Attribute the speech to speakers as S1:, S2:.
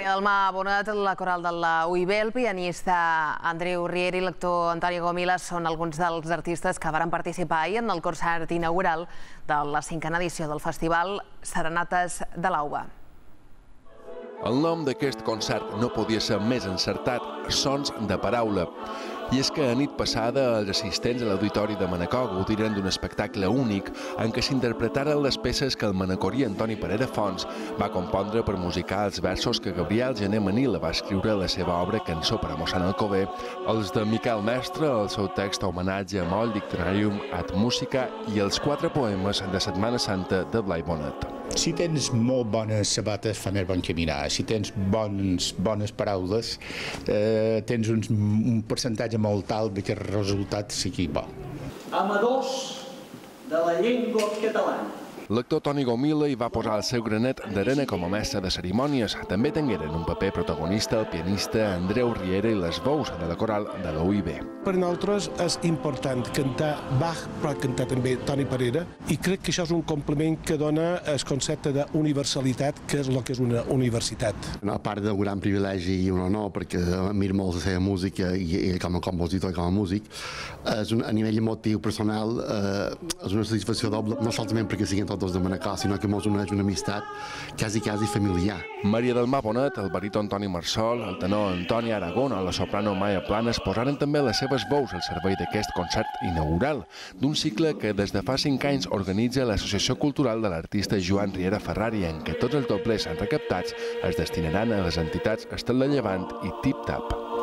S1: Maria del Mar Bonet, la coral de la UIB, el pianista Andreu Riera i l'actor Antoni Gomila són alguns dels artistes que varen participar ahir en el concert inaugural de la 5a edició del festival Serenates de l'Auba.
S2: El nom d'aquest concert no podia ser més encertat, Sons de Paraula. I és que a nit passada els assistents a l'Auditori de Manacor gaudiren d'un espectacle únic en què s'interpretaren les peces que el manacorí Antoni Parera Fons va compondre per musicar els versos que Gabriel Gené Manila va escriure a la seva obra Cançó per a mossèn Alcover, els de Miquel Mestre, el seu text homenatge a Moll Dictionarium ad Musica i els 4 poemes de Setmana Santa de Blai Bonet.
S3: Si tens molt bones sabates, fa més bon caminar. Si tens bones paraules, tens un percentatge molt alt que el resultat sigui bo.
S4: Amadors de la llengua catalana.
S2: L'actor Toni Gomila hi va posar el seu granet d'arena com a mestre de cerimònies. També tingueren un paper protagonista el pianista Andreu Riera i les veus de la coral de la UIB.
S5: Per nosaltres és important cantar Bach, però cantar també Toni Parera, i crec que això és un complement que dona el concepte d'universalitat, que és el que és una universitat.
S6: A part del gran privilegi i un honor, perquè admiro molt la seva música i com a compositor i com a músic, a nivell emotiu personal és una satisfacció doble, no solament perquè siguin tots de Manacor, sinó que ens uneix una amistat quasi familiar.
S2: Maria del Mar Bonet, el baríton Toni Marsol, el tenor Antoni Aragón o la soprano Maia Planes posaren també les seves veus al servei d'aquest concert inaugural, d'un cicle que des de fa 5 anys organitza l'Associació Cultural de l'artista Joan Riera Ferrari, en què tots els doblers recaptats es destinaran a les entitats Estel de Llevant i Tip Tap.